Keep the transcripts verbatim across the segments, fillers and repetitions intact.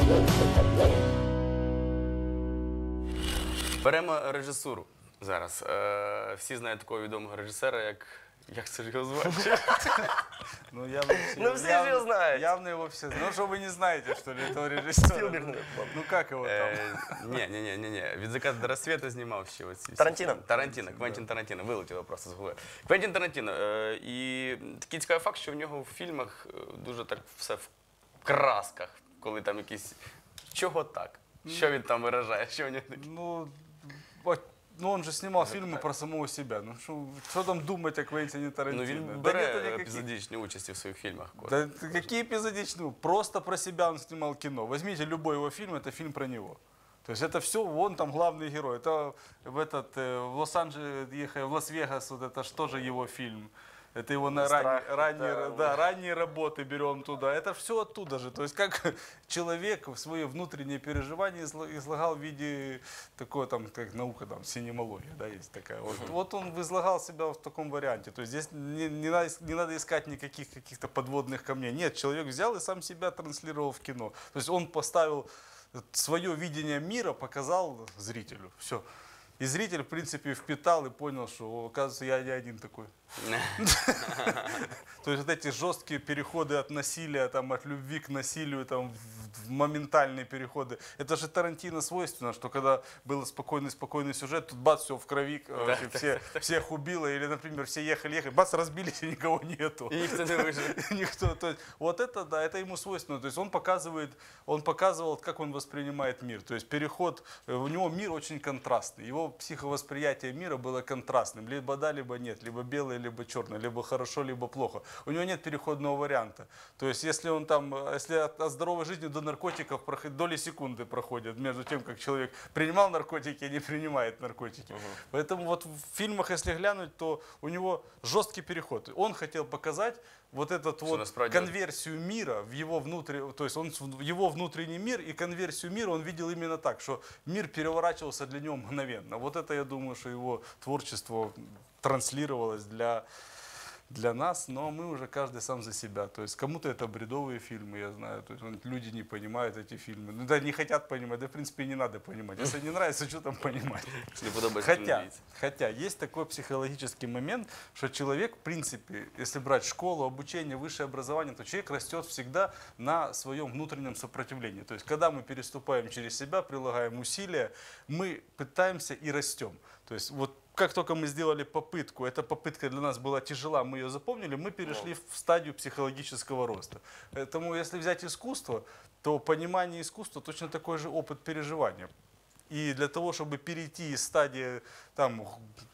Беремо режисуру зараз. Е, всі знають такого відомого режисера, як... Як це ж його звати? Ну, явно, Ну, все же его знают. Явно его все знают. Ну, что вы не знаете, что ли, этого режиссера? Спилберг, Ну, как его там? Е, Ні, ні, ні, ні, ні. Від закату до рассвета знімав ще оці. всі- Тарантіно? Тарантіно, Квентін Тарантіно. Вилетіло просто з голови. Квентін Тарантіно. Е, І такий цікавий факт, що в нього в фільмах е, дуже так все в красках, коли там якісь... Чого так? Що він там виражає? Що в нього таке? Ну, вот, ну, он же снимал фильмы про самого себя. Ну, что, что там думать о Квентине Ну, Тарантино? він Да бере нету никаких- епізодичні участі в своїх фільмах. Да какие эпизодичные? Просто про себя он снимал кино. Возьмите любой его фильм, это фильм про него. То есть это все, он там главный герой. Это в этот, э, в Лос-Анджелес, ехая в Лас-Вегас, вот это что же его фильм? Это его на Страх, ранние, ранние, да. да, ранние работы берем туда. Это все оттуда же. То есть как человек свои внутренние переживания изла- излагал в виде такой, там, как наука, там, синемология, да, есть такая. Вот, вот он излагал себя в таком варианте. То есть здесь не, не, надо, не надо искать никаких каких-то подводных камней. Нет, человек взял и сам себя транслировал в кино. То есть он поставил свое видение мира, показал зрителю. Все. И зритель, в принципе, впитал и понял, что, оказывается, я не один такой. То есть вот эти жесткие переходы от насилия, там, от любви к насилию, там, в- в моментальные переходы. Это же Тарантино свойственно, что когда был спокойный-спокойный сюжет, тут бац, все в крови, короче, все, всех убило. Или, например, все ехали-ехали, бац, разбились, и никого нету. І ніхто не вижив. Никто, то есть, вот это, да, это ему свойственно. То есть он показывает, он показывал, как он воспринимает мир. То есть переход, э, у него мир очень контрастный. Его психовосприятие мира было контрастным. Либо да, либо нет, либо белое, либо черное, либо хорошо, либо плохо. У него нет переходного варианта. То есть если он там, если от, от здоровой жизни до наркотиков проход- доли секунды проходят между тем, как человек принимал наркотики и не принимает наркотики. Поэтому вот в фильмах, если глянуть, то у него жесткий переход. Он хотел показать вот этот вот насправді- конверсию мира в его внутренний, то есть он в его внутренний мир и конверсию мира он видел именно так, что мир переворачивался для него мгновенно. Вот это, я думаю, что его творчество транслировалось для, для нас, но мы уже каждый сам за себя. То есть кому-то это бредовые фильмы, я знаю, то есть он- люди не понимают эти фильмы, ну да, не хотят понимать, да в принципе и не надо понимать. Если не нравится, что там понимать? Не подобається, не Хотя, дивіться. хотя есть такой психологический момент, что человек, в принципе, если брать школу, обучение, высшее образование, то человек растет всегда на своем внутреннем сопротивлении. То есть, когда мы переступаем через себя, прилагаем усилия, мы пытаемся и растем. То есть, вот как только мы сделали попытку, эта попытка для нас была тяжела, мы ее запомнили, мы перешли в стадию психологического роста. Поэтому, если взять искусство, то понимание искусства точно такой же опыт переживания. И для того, чтобы перейти из стадии там,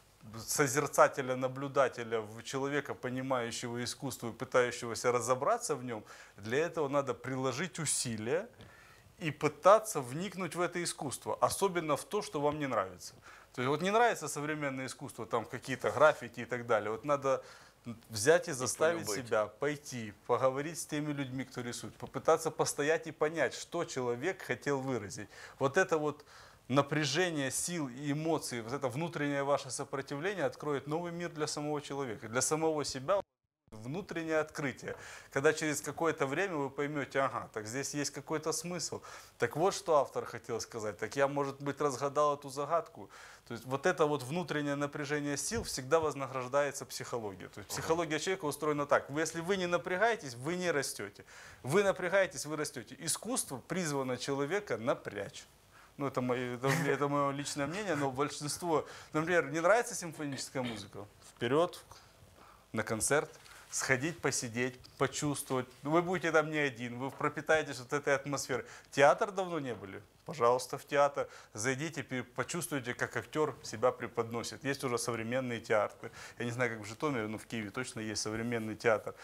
созерцателя, наблюдателя в человека, понимающего искусство и пытающегося разобраться в нем, для этого надо приложить усилия и пытаться вникнуть в это искусство, особенно в то, что вам не нравится. То есть вот не нравится современное искусство, там какие-то граффити и так далее, вот надо взять и заставить полюбить. себя пойти, поговорить с теми людьми, кто рисует, попытаться постоять и понять, что человек хотел выразить. Вот это вот напряжение сил и эмоций, вот это внутреннее ваше сопротивление откроет новый мир для самого человека, для самого себя. Внутреннее открытие, когда через какое-то время вы поймете, ага, так здесь есть какой-то смысл. Так вот, что автор хотел сказать. Так я, может быть, разгадал эту загадку. То есть вот это вот внутреннее напряжение сил всегда вознаграждается психологией. То есть психология человека устроена так. Вы, если вы не напрягаетесь, вы не растете. Вы напрягаетесь, вы растете. Искусство призвано человека напрячь. Ну, это мое, это, это мое личное мнение, но большинство, например, не нравится симфоническая музыка? Вперед на концерт. Сходить, посидеть, почувствовать. Вы будете там не один, вы пропитаетесь вот этой атмосферой. Театр давно не были? Пожалуйста, в театр. Зайдите, почувствуйте, как актер себя преподносит. Есть уже современные театры. Я не знаю, как в Житомире, но в Киеве точно есть современный театр.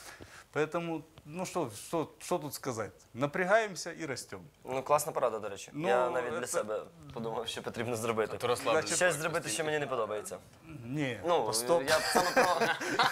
Поэтому, ну що, що, що тут сказати? Напрягаємося і ростемо. Ну, класна порада, до речі. Ну, Я навіть для це- себе подумав, що потрібно зробити. То розслаблення. Щось зробити, що мені не подобається. Ні, Ну, стоп. я саме про,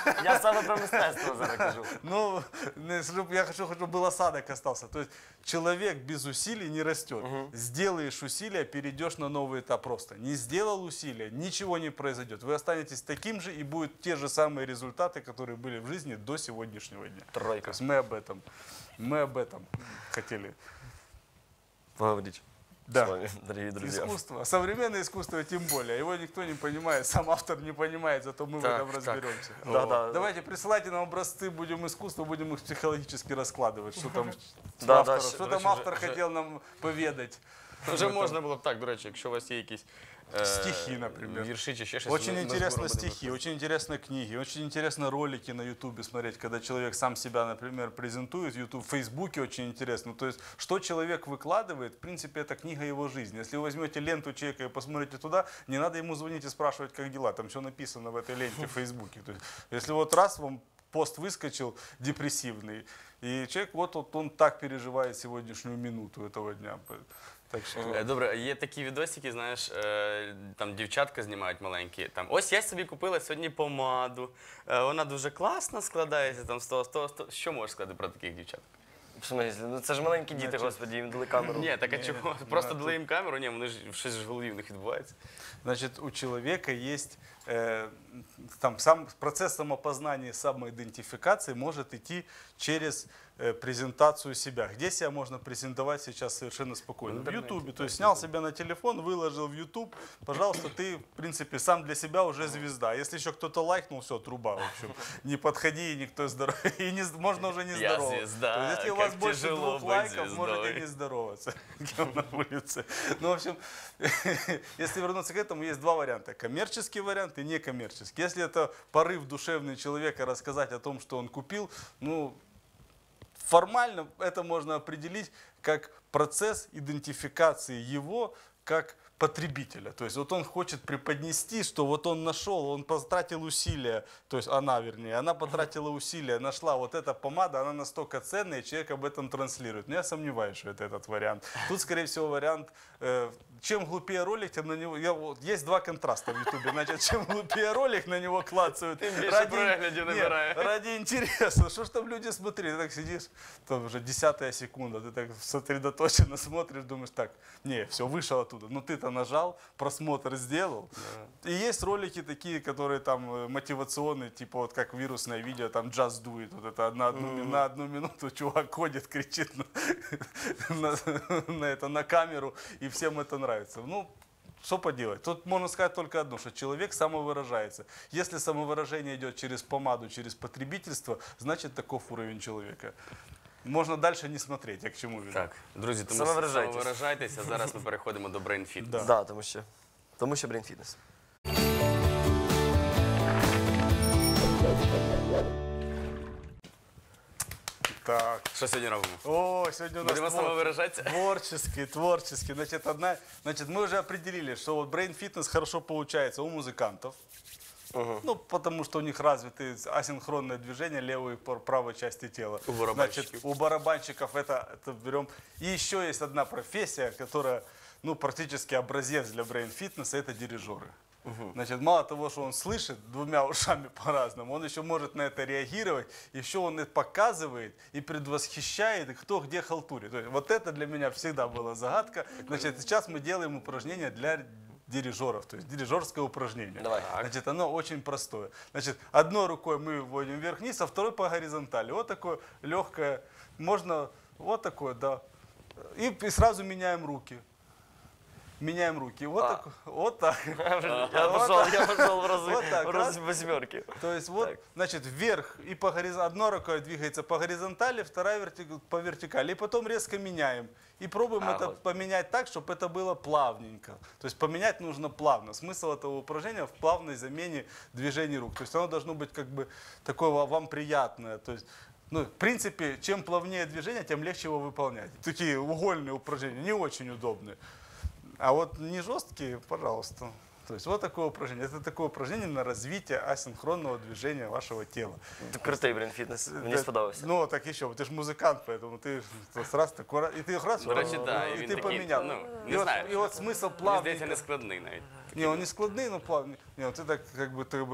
я саме про мистецтво зараз кажу. Ну, не, чтоб- я хочу, чтобы был осадок остался. То есть человек без усилий не растет. Сделаешь усилия, перейдешь на новый этап просто. Не сделал усилия, ничего не произойдет. Вы останетесь таким же и будут те же самые результаты, которые были в жизни до сегодняшнего дня. То Тройка. есть мы об этом, мы об этом хотели. поговорить Да. с вами, дорогие друзья. Искусство, современное искусство тем более. Его никто не понимает, сам автор не понимает, зато мы Так, в этом так. разберемся. Да, да. Давайте присылайте нам образцы, будем искусство, будем их психологически раскладывать, что там Да, автор, да, що до там речі, автор вже- хотів нам повідати. Вже можна було б так, до речі, якщо у вас є якісь е, Стихи, наприклад. вірші чи ще щось. Очень ми- ми интересно скоро будемо стихи, очень интересно книги, очень интересно ролики на Ютубе смотреть, когда человек сам себя, например, презентует. Ютуб, в Фейсбуке очень интересно. То есть, что человек выкладывает, в принципе, это книга его жизни. Если вы возьмете ленту человека и посмотрите туда, не надо ему звонить и спрашивать, как дела. Там все написано в этой ленте в Фейсбуке. То есть, если вот раз вам пост выскочил депрессивный, и человек вот, вот он так переживает сегодняшнюю минуту этого дня. Так что... Е, Добре, є такі відосики, знаєш, е, там дівчатка знімають маленькі. Там, ось я собі купила сьогодні помаду, е, вона дуже класно складається, там з того, з того, з того. Що можеш сказати про таких дівчат? В смислі? Ну це ж маленькі діти, Значить, господи, їм дали камеру. Ні, так а Ні, чого? ну, Просто а дали їм камеру, ні, вони ж щось ж в голові в них відбувається. Значит, у человека есть э, там сам процесс самопознания, самоидентификации может идти через э, презентацию себя. Где себя можно презентовать сейчас совершенно спокойно? В Ютубе. То есть снял себя на телефон, выложил в Ютуб. Пожалуйста, ты, в принципе, сам для себя уже звезда. Если еще кто-то лайкнул, все, труба, в общем. Не подходи, никто здоровый. И не, можно уже не Я здороваться. звезда, То есть, если у вас как больше тяжело двух быть лайков, звездой. можете не здороваться на улице. Ну, в общем, если вернуться к этому, есть два варианта. Коммерческий вариант и некоммерческий. Если это порыв душевный человека рассказать о том, что он купил, ну, формально это можно определить как процесс идентификации его как потребителя. То есть вот он хочет преподнести, что вот он нашел, он потратил усилия, то есть она, вернее, она потратила усилия, нашла вот эта помада, она настолько ценная, и человек об этом транслирует. Но я сомневаюсь, что это этот вариант. Тут, скорее всего, вариант, э, чем глупее ролик, тем на него, я, вот, есть два контраста в Ютубе, значит, чем глупее ролик на него клацают, Тем больше проглядів Нет, набирає. ради интереса, что ж там люди смотрели, ты так сидишь, там уже десятая секунда, ты так сосредоточенно смотришь, думаешь, так, не, все, вышел оттуда, ну ты-то нажал, просмотр сделал. И есть ролики такие, которые там э, мотивационные, типа вот как вирусное видео, там Just Do It, вот это на одну, ми- на одну минуту чувак ходит, кричит на, на, на это, на камеру, и всем это нравится. Ну, что поделать? Тут можно сказать только одно, что человек самовыражается. Если самовыражение идет через помаду, через потребительство, значит таков уровень человека. Можна далі не смотреть, як чому він. Так, друзі, тому Самовиражайтесь. самовиражайтеся. Зараз ми переходимо до Brain Fit. Да. Да, тому що, тому що Brain Fitness. Так. Що сьогодні робимо? О, сьогодні у нас Будемо твор- самовиражатися? творческий, творческий. Значит, одна, значит, мы уже определили, что вот Brain Fitness хорошо получается у музыкантов. Ну, потому что у них развиты асинхронное движение левой и пар- правой части тела. У барабанщиков. Значит, у барабанщиков это, это берем. И еще есть одна профессия, которая, ну, практически образец для Brain Fitness, это дирижеры. Значит, мало того, что он слышит двумя ушами по-разному, он еще может на это реагировать, еще он это показывает и предвосхищает, и кто где халтурит. То есть, вот это для меня всегда была загадка. Значит, сейчас мы делаем упражнение для дирижеров, то есть дирижерское упражнение. Давай. Значит, оно очень простое. Значит, одной рукой мы вводим вверх-вниз, а второй по горизонтали. Вот такое легкое, можно вот такое, да. И, и сразу меняем руки. Меняем руки. Вот, А. так, вот так. Я пошел, я пошел в разы, Вот так, в раз. раз восьмерки. То есть вот, Так. значит, вверх и по горизонтали. Одной рукой двигается по горизонтали, вторая верти- по вертикали. И потом резко меняем. И пробуем А, это вот. поменять так, чтобы это было плавненько. То есть поменять нужно плавно. Смысл этого упражнения в плавной замене движений рук. То есть оно должно быть как бы такое ва- вам приятное. То есть, ну, в принципе, чем плавнее движение, тем легче его выполнять. Такие угольные упражнения, не очень удобные. А вот не жесткие, пожалуйста. То есть вот такое упражнение. Это такое упражнение на развитие асинхронного движения вашего тела. Крутий Brain Fitness, мені Да, сподобався. Ну, так еще, ты же музыкант, поэтому ты раз такой, раз- и ты раз, До речі, раз, да, и і він ты такий, поменял. ну, и, не вот, знаю. и вот смысл Мені плавненько. здається, не складний навіть. Не, он не складный, но плавный. Не, вот ты так как бы, ты бы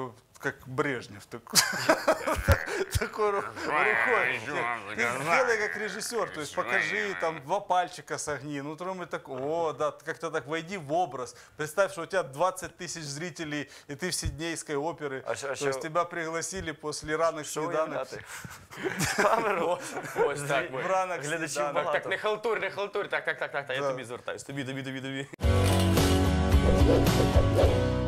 как Брежнев. так- Такой ру- рукой. Ты сделай как режиссер, то есть покажи, там, два пальчика согни. Ну, тром так, о, да, как-то так войди в образ. Представь, что у тебя двадцать тысяч зрителей, и ты в Сиднейской опере. А що- а То що- есть тебя пригласили после ранних Що сніданок. уявляти? Камеру. Ось так. В ранок Глядачів сніданок. багато. Так, не халтур, не халтур, так, так, так, так, так, я Да. тобі звертаюсь, тобі, тобі, тобі, тобі.